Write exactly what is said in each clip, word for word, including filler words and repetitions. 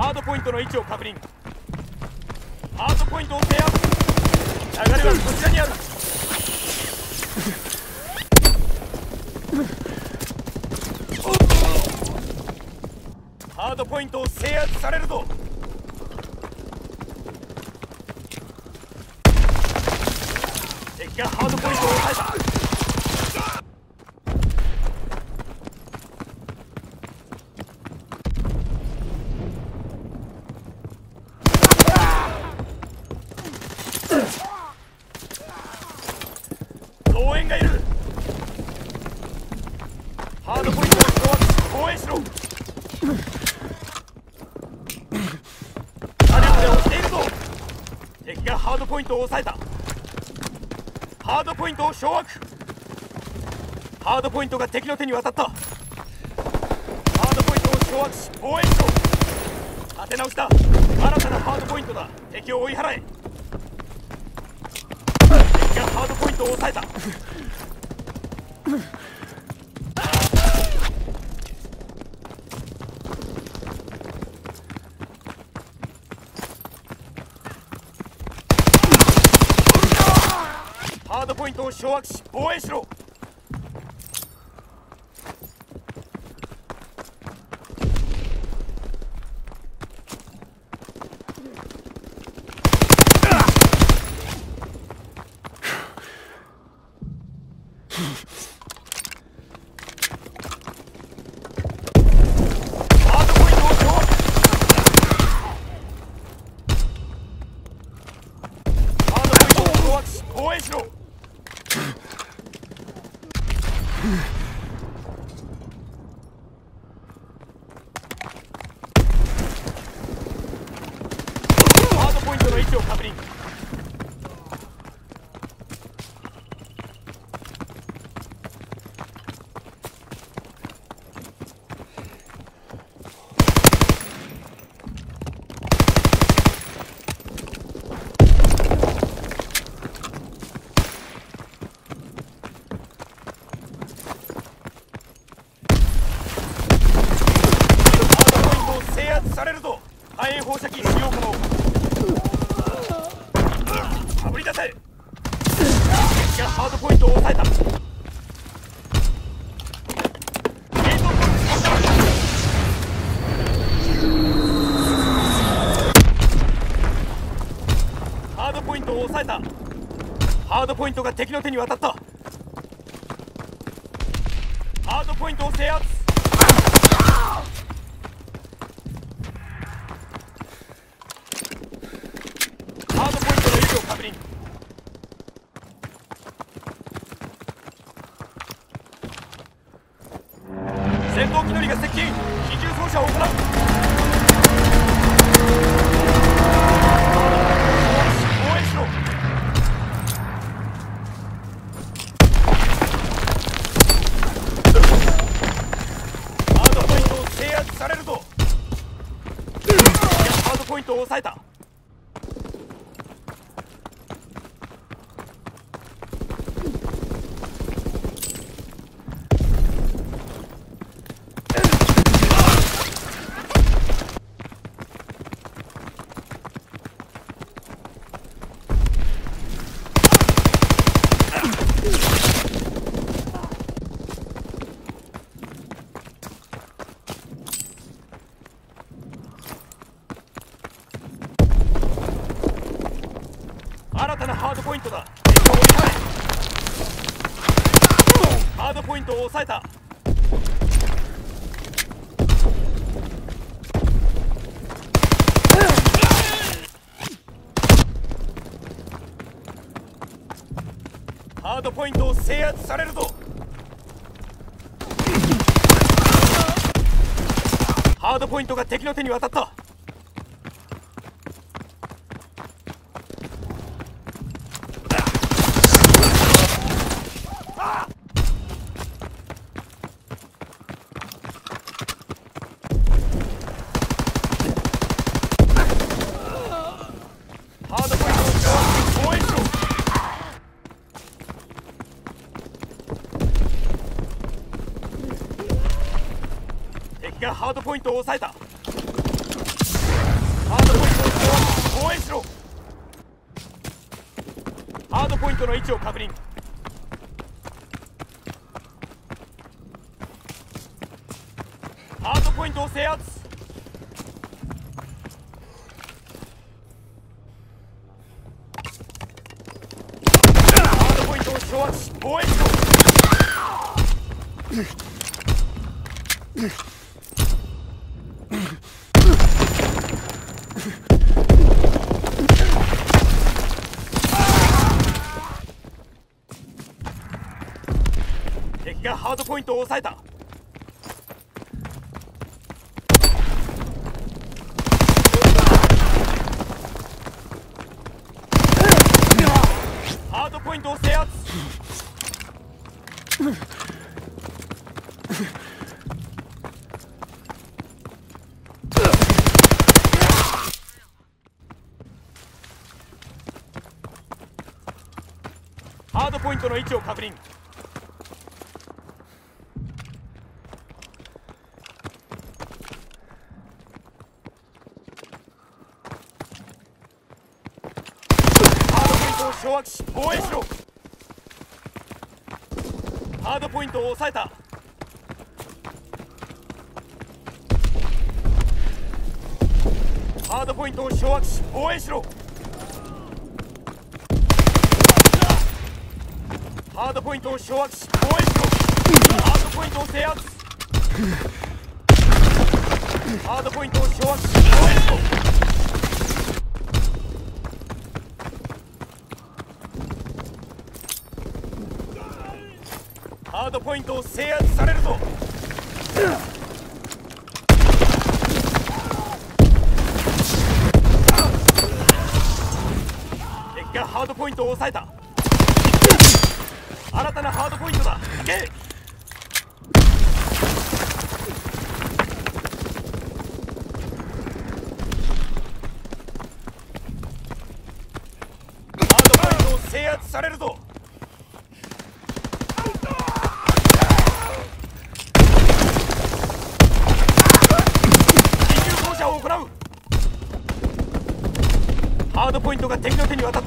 ハードポイントの位置を確認。ハードポイントを制圧。流れはこちらにある。ハードポイントを制圧されるぞ。敵がハードポイントを抑えた。増援がいる。ハードポイントを掌握し防衛しろ。火力で押しているぞ。敵がハードポイントを抑えた。ハードポイントを掌握。ハードポイントが敵の手に渡った。ハードポイントを掌握し防衛しろ。立て直した。新たなハードポイントだ。敵を追い払え。敵がハードポイントを抑えた。ハードポイントを掌握し防衛しろ。防衛しろ。ハードポイントの位置を確認。されるぞ。火炎放射器使用可能。あぶり出せ。敵がハードポイントを抑えた。ハードポイントを抑えた。ハードポイントが敵の手に渡った。ハードポイントを制圧。確認。戦闘機乗りが接近。機銃操作を行う。防衛しろ。ハードポイントを制圧されるぞ。ハードポイントを抑えた。新たなハードポイントだ。ハードポイントを抑えた。ハードポイントを制圧されるぞ。ハードポイントが敵の手に渡った。ハードポイントを防衛しろ。敵がハードポイントを抑えた。 ハードポイントを防衛しろ。ハードポイントの位置を確認。ハードポイントを制圧。ハードポイントを掌握し防衛しろ。敵がハードポイントを抑えた。ハードポイントを制圧。ハードポイントの位置を確認。掌握し防衛しろ。ハードポイントを抑えた。ハードポイントを掌握し防衛しろ。ハードポイントを掌握し防衛しろ。ハードポイントを制圧。ハードポイントを掌握し防衛しろ。ハードポイントを制圧されるぞ。敵がハードポイントを抑えた。新たなハードポイントだ。行け。ハードポイントを制圧されるぞ。を行う。ハードポイントが敵の手に渡った。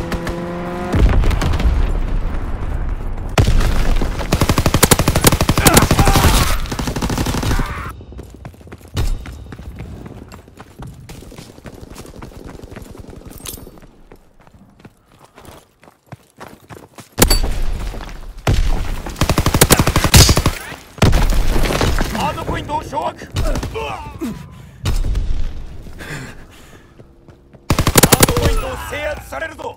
ハードポイントを掌握。制圧されるぞ。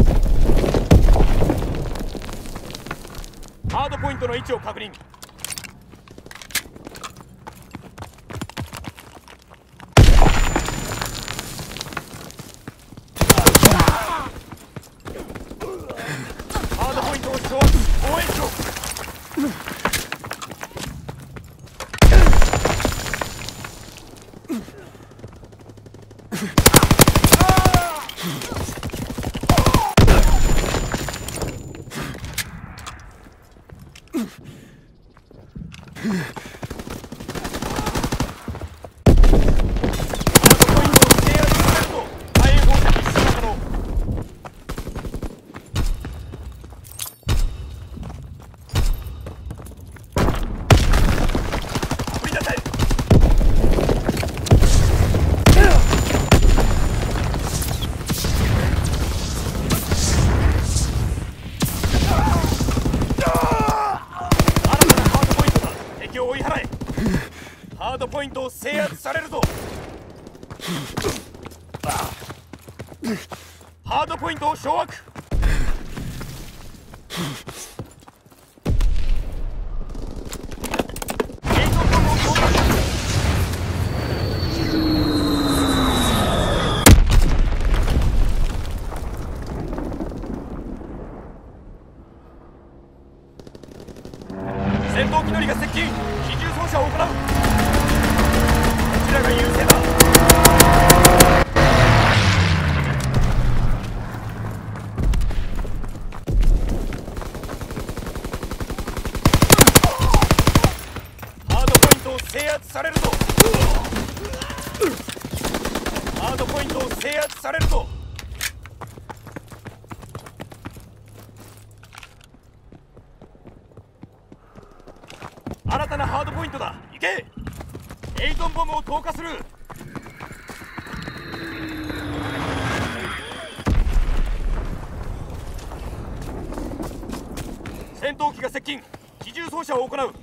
ハードポイントの位置を確認。ハードポイントを掌握し防衛しろ。ハードポイントを制圧されるぞ。ハードポイントを掌握。戦闘機乗りが接近。機銃操作を行う。こちらが優勢だ。ハードポイントを制圧されるぞ。 ードポイントを制圧されるぞ。新たなハードポイントだ。行け。エイゾンボムを投下する。戦闘機が接近。機銃掃射を行う。